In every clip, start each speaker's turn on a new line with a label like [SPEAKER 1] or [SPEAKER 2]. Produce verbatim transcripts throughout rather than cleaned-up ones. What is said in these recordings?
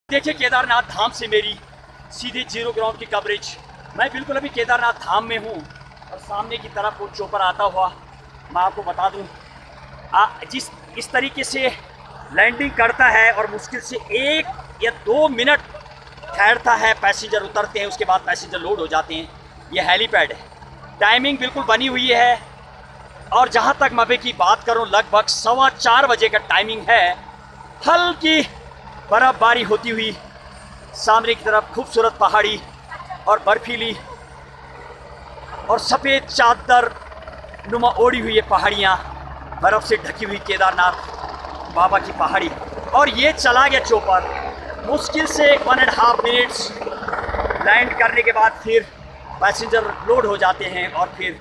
[SPEAKER 1] देखिए केदारनाथ धाम से मेरी सीधे जीरो ग्राउंड की कवरेज। मैं बिल्कुल अभी केदारनाथ धाम में हूँ और सामने की तरफ वो चोपर आता हुआ मैं आपको बता दूँ जिस इस तरीके से लैंडिंग करता है और मुश्किल से एक या दो मिनट ठहरता है, पैसेंजर उतरते हैं, उसके बाद पैसेंजर लोड हो जाते हैं। ये हेलीपैड है, टाइमिंग बिल्कुल बनी हुई है। और जहाँ तक मैं अभी की बात करूँ लगभग सवा चार बजे का टाइमिंग है। हल्की बर्फबारी होती हुई सामने की तरफ खूबसूरत पहाड़ी और बर्फीली और सफ़ेद चादर नुमा ओढ़ी हुई ये पहाड़ियाँ, बर्फ़ से ढकी हुई केदारनाथ बाबा की पहाड़ी। और ये चला गया चोपर मुश्किल से one and half minutes land करने के बाद फिर पैसेंजर लोड हो जाते हैं और फिर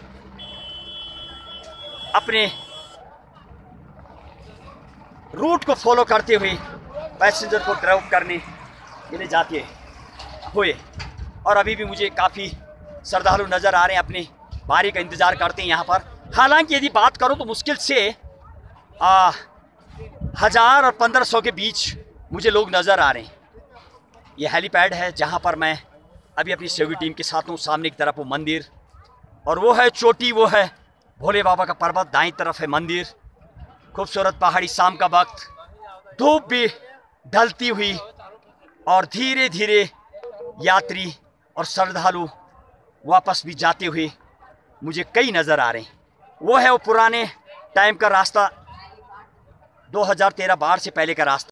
[SPEAKER 1] अपने रूट को फॉलो करते हुए पैसेंजर को ड्राइव करने के लिए जाते हुए। और अभी भी मुझे काफ़ी श्रद्धालु नज़र आ रहे हैं, अपने बारी का इंतज़ार करते हैं यहाँ पर। हालांकि यदि बात करूँ तो मुश्किल से आ, हज़ार और पंद्रह सौ के बीच मुझे लोग नज़र आ रहे हैं। ये हेलीपैड है जहाँ पर मैं अभी अपनी सहयोगी टीम के साथ हूँ। सामने की तरफ वो मंदिर और वो है चोटी, वो है भोले बाबा का पर्वत, दाईं तरफ है मंदिर, खूबसूरत पहाड़ी। शाम का वक्त, धूप भी ढलती हुई और धीरे धीरे यात्री और श्रद्धालु वापस भी जाते हुए मुझे कई नज़र आ रहे हैं। वो है वो पुराने टाइम का रास्ता, दो हज़ार तेरह बाढ़ से पहले का रास्ता।